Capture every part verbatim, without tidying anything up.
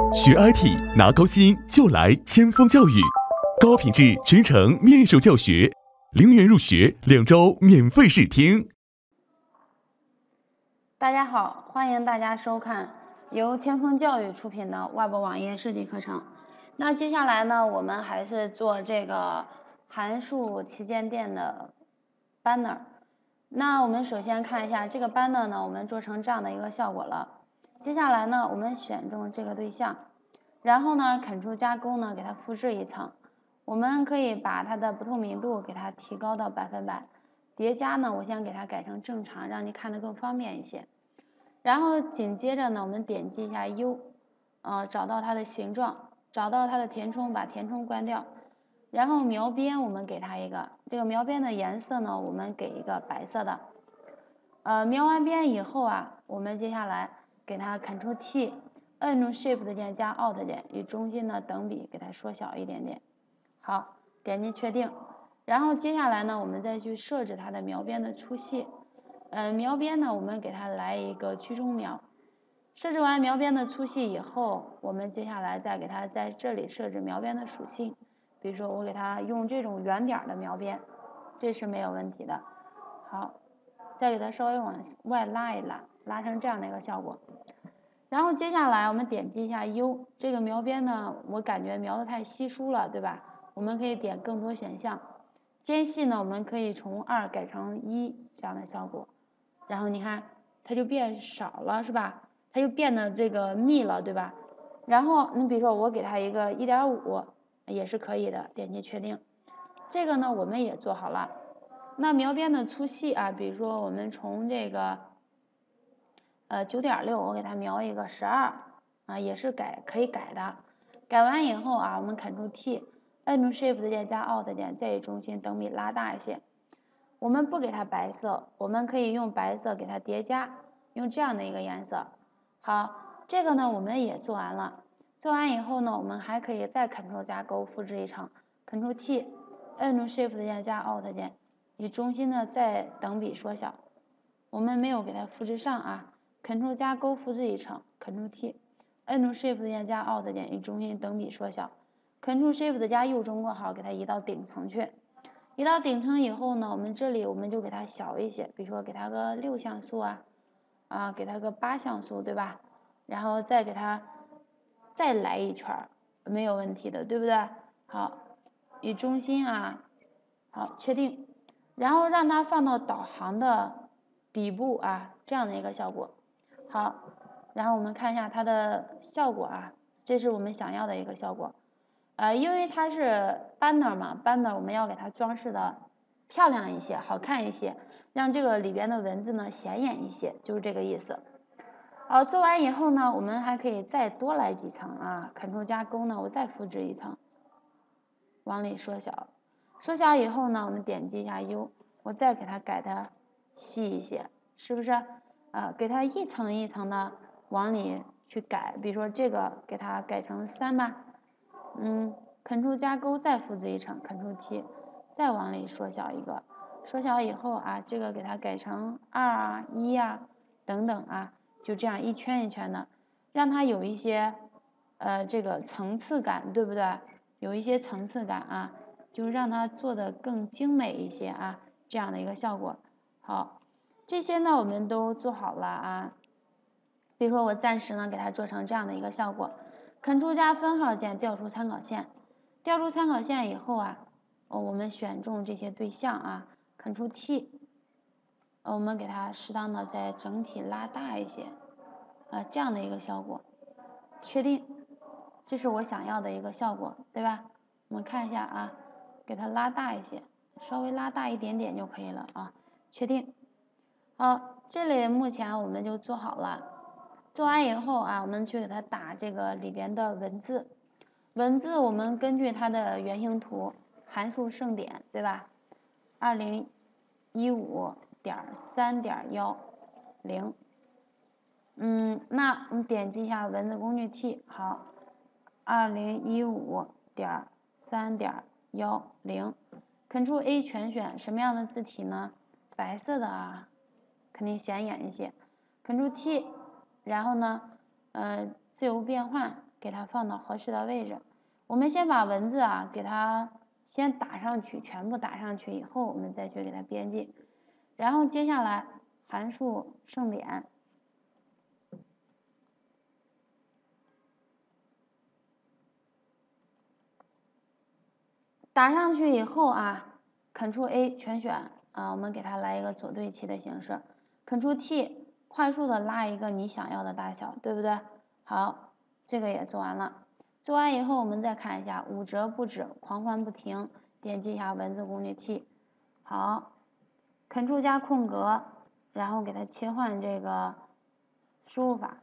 学 I T 拿高薪就来千锋教育，高品质全程面授教学，零元入学，两周免费试听。 大家好，欢迎大家收看由千锋教育出品的外部网页设计课程。那接下来呢，我们还是做这个函数旗舰店的 banner。那我们首先看一下这个 banner 呢，我们做成这样的一个效果了。接下来呢，我们选中这个对象，然后呢 ，Ctrl 加勾呢，给它复制一层。我们可以把它的不透明度给它提高到百分百。叠加呢，我先给它改成正常，让你看得更方便一些。然后紧接着呢，我们点击一下 U， 呃，找到它的形状，找到它的填充，把填充关掉。然后描边我们给它一个，这个描边的颜色呢，我们给一个白色的。呃，描完边以后啊，我们接下来给它 Ctrl T， 摁住 Shift 键加 Alt 键，与中心呢等比，给它缩小一点点。好，点击确定。然后接下来呢，我们再去设置它的描边的粗细。呃，描边呢，我们给它来一个居中描。设置完描边的粗细以后，我们接下来再给它在这里设置描边的属性。比如说我给它用这种圆点的描边，这是没有问题的。好，再给它稍微往外拉一拉，拉成这样的一个效果。然后接下来我们点击一下 U， 这个描边呢，我感觉描得太稀疏了，对吧？我们可以点更多选项。间隙呢，我们可以从二改成一这样的效果。然后你看，它就变少了，是吧？它就变得这个密了，对吧？然后你比如说我给它一个 一点五 也是可以的，点击确定。这个呢，我们也做好了。那描边的粗细啊，比如说我们从这个呃 九点六， 我给它描一个十二啊，也是改可以改的。改完以后啊，我们 Ctrl T， 摁住 Shift 键加 Alt 键，再与中心等比拉大一些。我们不给它白色，我们可以用白色给它叠加，用这样的一个颜色。好，这个呢我们也做完了。做完以后呢，我们还可以再 Ctrl 加勾复制一层 ，Ctrl T， 摁住 Shift 键加 Alt 键，与中心呢再等比缩小。我们没有给它复制上啊 ，Ctrl 加勾复制一层 ，Ctrl T， 摁住 Shift 键加 Alt 键，与中心等比缩小。Ctrl Shift 加右中括号给它移到顶层去。移到顶层以后呢，我们这里我们就给它小一些，比如说给它个六像素啊，啊，给它个八像素，对吧？然后再给它再来一圈，没有问题的，对不对？好，与中心啊，好，确定，然后让它放到导航的底部啊，这样的一个效果。好，然后我们看一下它的效果啊，这是我们想要的一个效果。呃，因为它是 banner 嘛 ，banner 我们要给它装饰的漂亮一些，好看一些，让这个里边的文字呢显眼一些，就是这个意思。好，做完以后呢，我们还可以再多来几层啊 ，Ctrl 加勾呢，我再复制一层，往里缩小。缩小以后呢，我们点击一下 U， 我再给它改的细一些，是不是？啊，给它一层一层的往里去改，比如说这个给它改成三吧。嗯 ，Ctrl 加勾再复制一层 ，Ctrl T， 再往里缩小一个，缩小以后啊，这个给它改成二啊、一啊等等啊，就这样一圈一圈的，让它有一些呃这个层次感，对不对？有一些层次感啊，就让它做的更精美一些啊，这样的一个效果。好，这些呢我们都做好了啊，比如说我暂时呢给它做成这样的一个效果。Ctrl 加分号键调出参考线，调出参考线以后啊，哦，我们选中这些对象啊 ，Ctrl T， 我们给它适当的再整体拉大一些，啊，这样的一个效果，确定，这是我想要的一个效果，对吧？我们看一下啊，给它拉大一些，稍微拉大一点点就可以了啊，确定。好，这里目前我们就做好了。做完以后啊，我们去给它打这个里边的文字，文字我们根据它的原型图函数盛典，对吧？二零一五点三点幺零，嗯，那我们点击一下文字工具 T， 好，二零一五点三点幺零 ，Ctrl A 全选什么样的字体呢？白色的啊，肯定显眼一些。Ctrl T。然后呢，呃，自由变换， 给它放到合适的位置。我们先把文字啊给它先打上去，全部打上去以后，我们再去给它编辑。然后接下来函数盛典，打上去以后啊 ，Ctrl A 全选啊，我们给它来一个左对齐的形式 ，Ctrl T 快速的拉一个你想要的大小，对不对？好，这个也做完了。做完以后，我们再看一下五折不止，狂欢不停，点击一下文字工具 T， 好 ，Ctrl 加空格，然后给它切换这个输入法。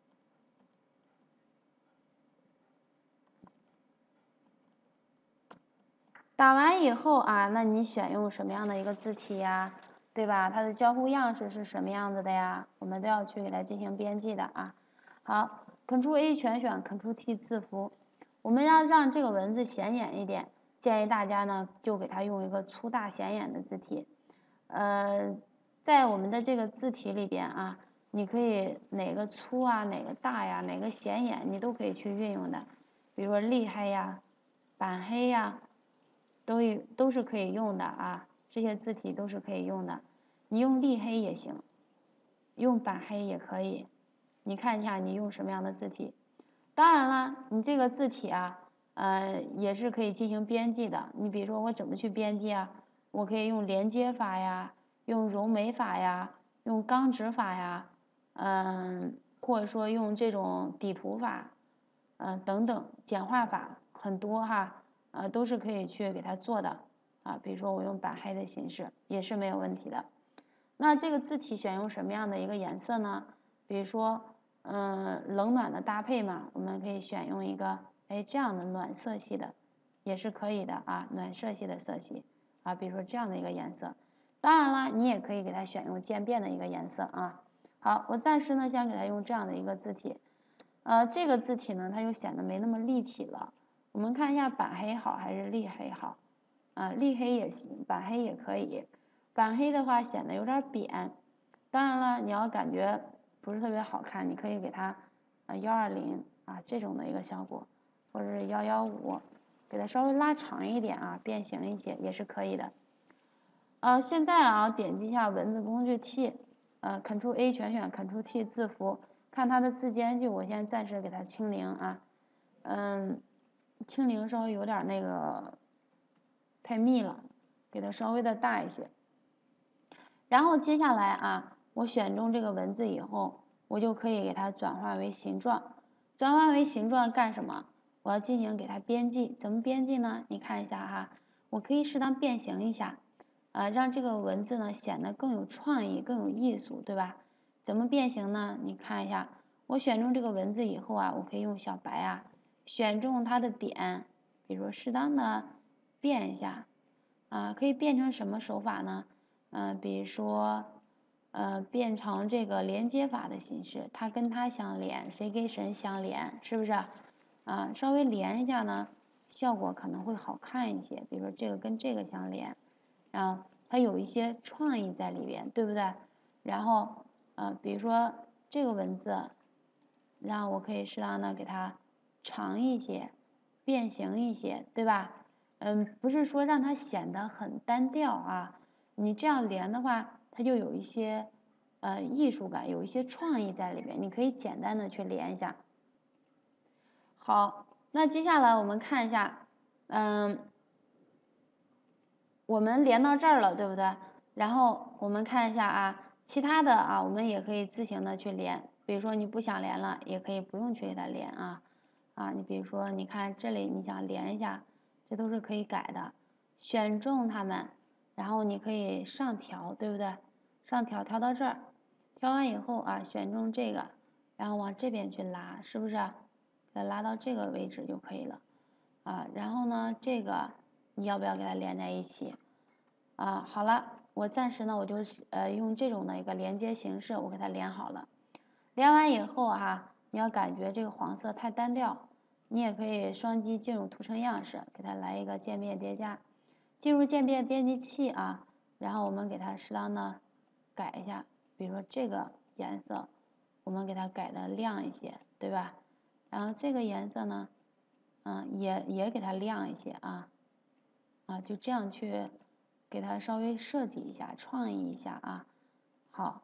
打完以后啊，那你选用什么样的一个字体呀，对吧？它的交互样式是什么样子的呀？我们都要去给它进行编辑的啊。好 ，Ctrl A 全选 ，Ctrl T 字符。我们要让这个文字显眼一点，建议大家呢就给它用一个粗大显眼的字体。呃，在我们的这个字体里边啊，你可以哪个粗啊，哪个大呀，哪个显眼，你都可以去运用的。比如说厉害呀，板黑呀。都都是可以用的啊，这些字体都是可以用的。你用立黑也行，用板黑也可以。你看一下你用什么样的字体。当然了，你这个字体啊，呃，也是可以进行编辑的。你比如说我怎么去编辑啊？我可以用连接法呀，用柔美法呀，用钢直法呀，嗯，或者说用这种底图法，嗯、呃，等等简化法很多哈。呃，都是可以去给它做的啊，比如说我用板黑的形式也是没有问题的。那这个字体选用什么样的一个颜色呢？比如说，嗯，冷暖的搭配嘛，我们可以选用一个哎这样的暖色系的，也是可以的啊，暖色系的色系啊，比如说这样的一个颜色。当然了，你也可以给它选用渐变的一个颜色啊。好，我暂时呢先给它用这样的一个字体，呃，这个字体呢它就显得没那么立体了。我们看一下板黑好还是立黑好？啊，立黑也行，板黑也可以。板黑的话显得有点扁。当然了，你要感觉不是特别好看，你可以给它啊幺二零啊这种的一个效果，或者是幺幺五，给它稍微拉长一点啊，变形一些也是可以的。呃，现在啊点击一下文字工具 T， 呃 Ctrl A 全选 Ctrl T 字符，看它的字间距，我先暂时给它清零啊，嗯。清零稍微有点那个太密了，给它稍微的大一些。然后接下来啊，我选中这个文字以后，我就可以给它转化为形状。转化为形状干什么？我要进行给它编辑。怎么编辑呢？你看一下哈，我可以适当变形一下，呃，让这个文字呢显得更有创意、更有艺术，对吧？怎么变形呢？你看一下，我选中这个文字以后啊，我可以用小白啊。选中它的点，比如说适当的变一下，啊，可以变成什么手法呢？嗯、呃，比如说，呃，变成这个连接法的形式，它跟它相连，谁跟谁相连，是不是？啊，稍微连一下呢，效果可能会好看一些。比如说这个跟这个相连，啊，它有一些创意在里边，对不对？然后，呃，比如说这个文字，然后我可以适当的给它长一些，变形一些，对吧？嗯，不是说让它显得很单调啊，你这样连的话，它就有一些呃艺术感，有一些创意在里面，你可以简单的去连一下。好，那接下来我们看一下，嗯，我们连到这儿了，对不对？然后我们看一下啊，其他的啊，我们也可以自行的去连。比如说你不想连了，也可以不用去给它连啊。啊，你比如说，你看这里你想连一下，这都是可以改的。选中它们，然后你可以上调，对不对？上调调到这儿，调完以后啊，选中这个，然后往这边去拉，是不是？给它拉到这个位置就可以了。啊，然后呢，这个你要不要给它连在一起？啊，好了，我暂时呢，我就呃用这种的一个连接形式，我给它连好了。连完以后哈，你要感觉这个黄色太单调，你也可以双击进入图层样式，给它来一个渐变叠加。进入渐变编辑器啊，然后我们给它适当的改一下，比如说这个颜色，我们给它改的亮一些，对吧？ 然后这个颜色呢，嗯，也也给它亮一些啊，啊，就这样去给它稍微设计一下，创意一下啊。好，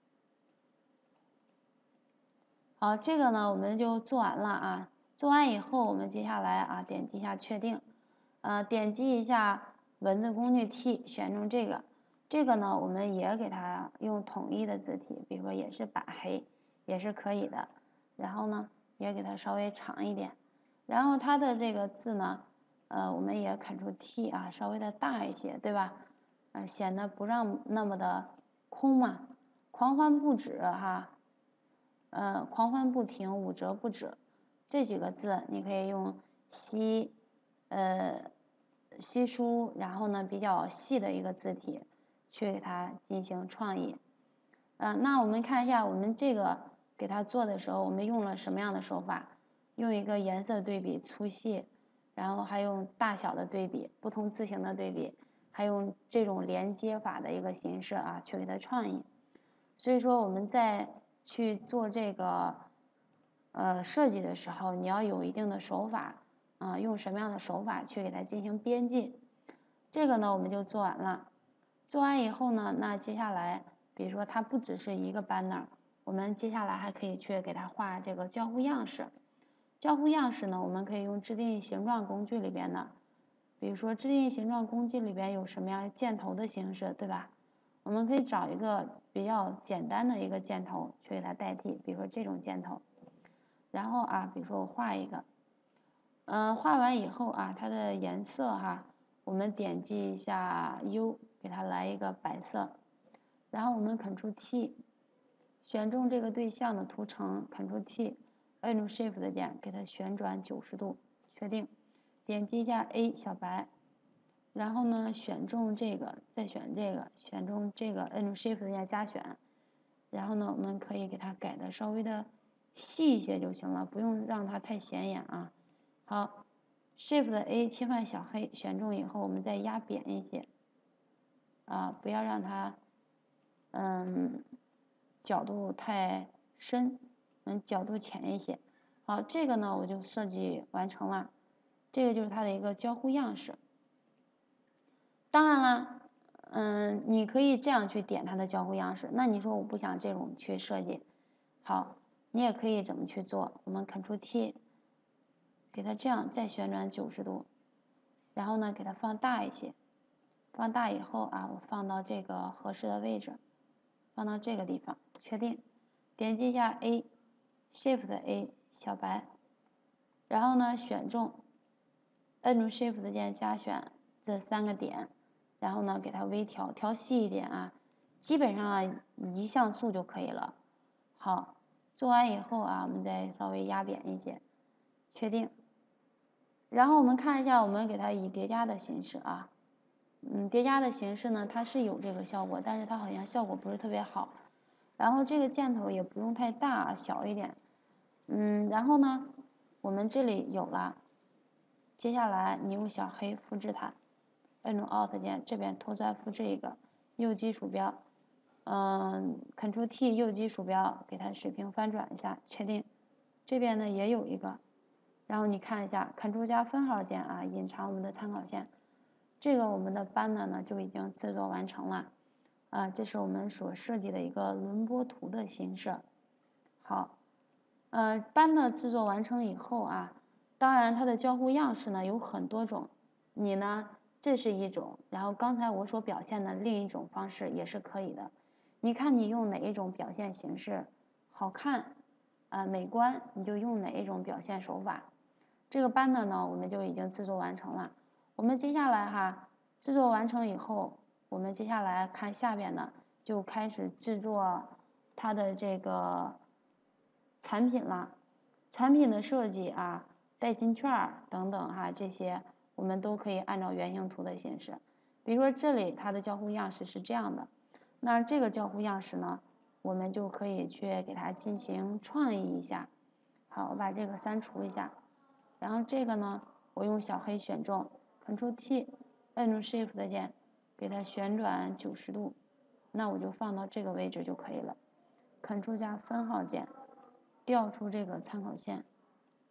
好，这个呢我们就做完了啊。做完以后，我们接下来啊点击一下确定，呃，点击一下文字工具 T， 选中这个。这个呢，我们也给它用统一的字体，比如说也是板黑，也是可以的。然后呢，也给它稍微长一点。然后它的这个字呢，呃，我们也 Ctrl T 啊，稍微的大一些，对吧？呃，显得不让那么的空嘛。狂欢不止哈，呃，狂欢不停，五折不止，这几个字你可以用稀，呃，稀疏，然后呢比较细的一个字体去给它进行创意。呃，那我们看一下，我们这个给它做的时候，我们用了什么样的手法？用一个颜色对比粗细，然后还用大小的对比，不同字形的对比，还用这种连接法的一个形式啊，去给它创意。所以说我们在去做这个呃设计的时候，你要有一定的手法啊、呃，用什么样的手法去给它进行编辑。这个呢我们就做完了。做完以后呢，那接下来比如说它不只是一个 banner， 我们接下来还可以去给它画这个交互样式。交互样式呢，我们可以用制定形状工具里边的，比如说制定形状工具里边有什么样箭头的形式，对吧？我们可以找一个比较简单的一个箭头去给它代替，比如说这种箭头。然后啊，比如说我画一个，嗯，画完以后啊，它的颜色哈，我们点击一下 U， 给它来一个白色。然后我们 Ctrl T， 选中这个对象的图层 ，Ctrl T， 按住 Shift 键给它旋转九十度，确定。点击一下 A 小白，然后呢选中这个，再选这个，选中这个，按住 Shift 键加选。然后呢，我们可以给它改的稍微的细一些就行了，不用让它太显眼啊。好 ，Shift A 切换小黑，选中以后我们再压扁一些，啊，不要让它，嗯，角度太深，嗯，角度浅一些。好，这个呢我就设计完成了，这个就是它的一个交互样式。当然了，嗯，你可以这样去点它的交互样式。那你说我不想这种去设计，好，你也可以怎么去做？我们 Ctrl T， 给它这样再旋转九十度，然后呢给它放大一些，放大以后啊，我放到这个合适的位置，放到这个地方，确定，点击一下 A，Shift A 小白，然后呢选中，按住 Shift 键加选这三个点。然后呢，给它微调，调细一点啊，基本上啊一像素就可以了。好，做完以后啊，我们再稍微压扁一些，确定。然后我们看一下，我们给它以叠加的形式啊，嗯，叠加的形式呢，它是有这个效果，但是它好像效果不是特别好。然后这个箭头也不用太大，小一点。嗯，然后呢，我们这里有了，接下来你用小黑复制它。按住 Alt 键，这边拖拽复制一个，右击鼠标，嗯 ，Ctrl T 右击鼠标给它水平翻转一下，确定。这边呢也有一个，然后你看一下，Ctrl 加分号键啊，隐藏我们的参考线。这个我们的banner呢就已经制作完成了，啊，这是我们所设计的一个轮播图的形式。好，呃，banner制作完成以后啊，当然它的交互样式呢有很多种，你呢？这是一种，然后刚才我所表现的另一种方式也是可以的。你看你用哪一种表现形式好看，呃，美观，你就用哪一种表现手法。这个banner呢，我们就已经制作完成了。我们接下来哈，制作完成以后，我们接下来看下边呢，就开始制作它的这个产品了。产品的设计啊，代金券等等哈，这些。我们都可以按照原型图的形式，比如说这里它的交互样式是这样的，那这个交互样式呢，我们就可以去给它进行创意一下。好，我把这个删除一下，然后这个呢，我用小黑选中 ，Ctrl T， 按住 Shift 键，给它旋转九十度，那我就放到这个位置就可以了。Ctrl 加分号键，调出这个参考线。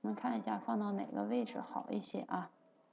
我们看一下放到哪个位置好一些啊？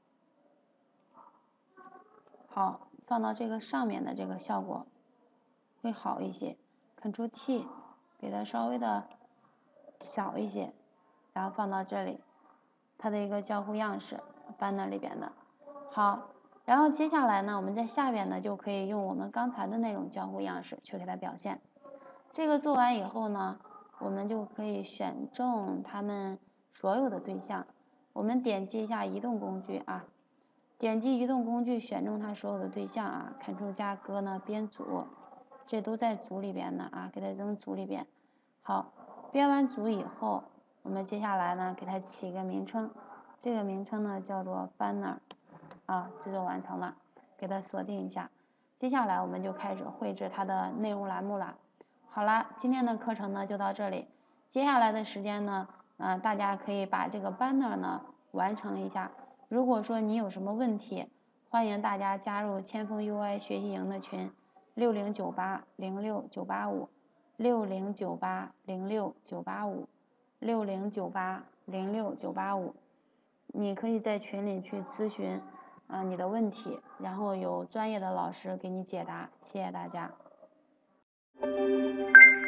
好，放到这个上面的这个效果会好一些。Ctrl T， 给它稍微的小一些，然后放到这里，它的一个交互样式 banner 里边的。好，然后接下来呢，我们在下边呢就可以用我们刚才的那种交互样式去给它表现。这个做完以后呢，我们就可以选中它们所有的对象。我们点击一下移动工具啊，点击移动工具，选中它所有的对象啊 ，Ctrl 加搁呢编组，这都在组里边呢啊，给它扔组里边。好，编完组以后，我们接下来呢给它起一个名称，这个名称呢叫做 banner 啊，制作完成了，给它锁定一下。接下来我们就开始绘制它的内容栏目了。好了，今天的课程呢就到这里。接下来的时间呢，呃，大家可以把这个 banner 呢完成一下。如果说你有什么问题，欢迎大家加入千锋 U I 学习营的群六零九八零六九八五六零九八零六九八五六零九八零六九八五，你可以在群里去咨询啊、呃、你的问题，然后有专业的老师给你解答。谢谢大家。